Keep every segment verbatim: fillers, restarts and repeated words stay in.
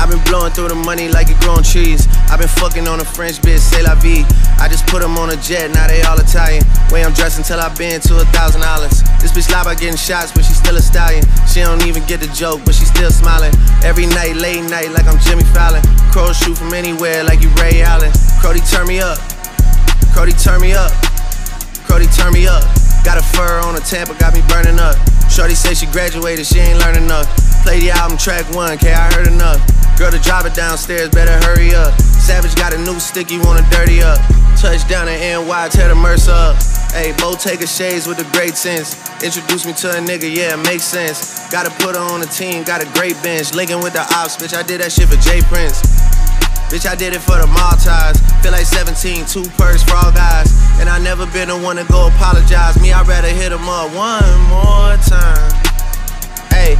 I've been blowing through the money like it growing trees. I've been fucking on a French bitch, c'est la vie. I just put them on a jet, now they all Italian. Way I'm dressed until I've been to a thousand dollars. This bitch lie about getting shots, but she still a stallion. She don't even get the joke, but she still smiling. Every night, late night, like I'm Jimmy Fallon. Crows shoot from anywhere, like you Ray Allen. Crody, turn me up. Crody, turn me up. Crody, turn me up. Got a fur on a Tampa, got me burning up. Shorty say she graduated, she ain't learned enough. Play the album track one, K, I heard enough. Girl to drive it downstairs, better hurry up. Savage got a new stick, you wanna dirty up. Touchdown in N Y, tear the Mercer up. Ayy, Bottega shades with a great sense. Introduce me to a nigga, yeah, it makes sense. Gotta put her on the team, got a great bench. Linking with the ops, bitch, I did that shit for Jay Prince. Bitch, I did it for the Maltese. Feel like seventeen, two perks for all guys. And I never been the one to go apologize. Me, I'd rather hit him up one more time. Ayy.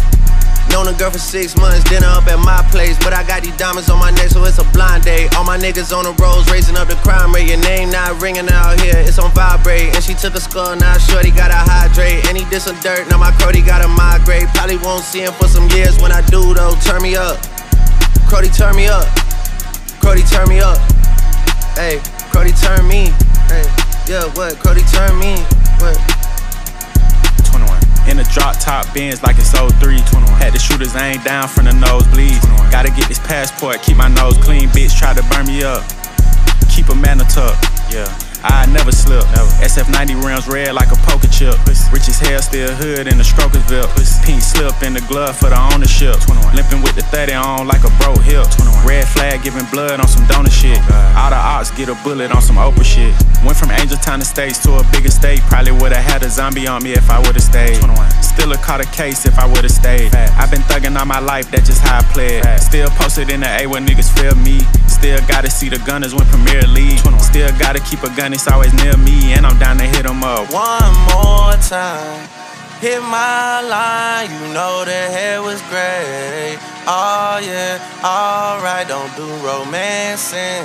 Known a girl for six months, dinner up at my place. But I got these diamonds on my neck, so it's a blind date. All my niggas on the roads, raising up the crime rate. Your name not ringing out here, it's on vibrate. And she took a skull, now shorty gotta hydrate. And he did some dirt, now my Crody gotta migrate. Probably won't see him for some years. When I do though, turn me up. Crody, turn me up. Crody, turn me up. Hey, Crody, turn me. Hey, yeah, what? Crody, turn me. What? twenty-one. In a drop top Benz like it's oh three. twenty-one. Had the shooters aimed down from the nosebleeds. Gotta get this passport, keep my nose clean. Bitch try to burn me up. Keep a man tuck. Yeah. I never slip. Never. S F ninety rims red like a poker chip. Pussy. Rich as hell, still hood in the Strokersville. Pussy. Pink slip in the glove for the ownership. twenty-one. Limping with the thirty on like a broke hip. twenty-one. Red flag giving blood on some donor shit. Oh, all the ops get a bullet on some Oprah shit. Went from Angel Town Estates to a bigger state. Probably would've had a zombie on me if I would've stayed. twenty-one. Still a caught a case if I would've stayed. Fact. I've been thugging all my life, that's just how I played. Fact. Still posted in the A where niggas feel me. Still gotta see the Gunners win Premier League. twenty-one. Still gotta keep a gun, it's always near me. And I'm down to hit them up. One more time, hit my line, you know the hair was great. Oh yeah, alright, don't do romancing.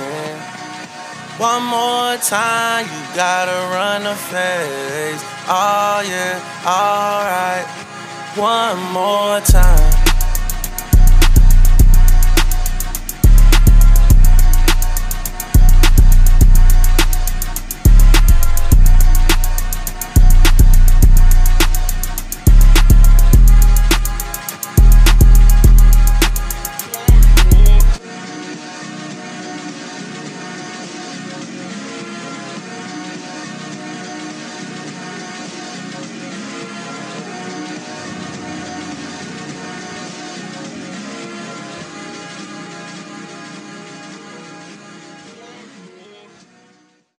One more time, you gotta run the face. Oh yeah, alright, one more time.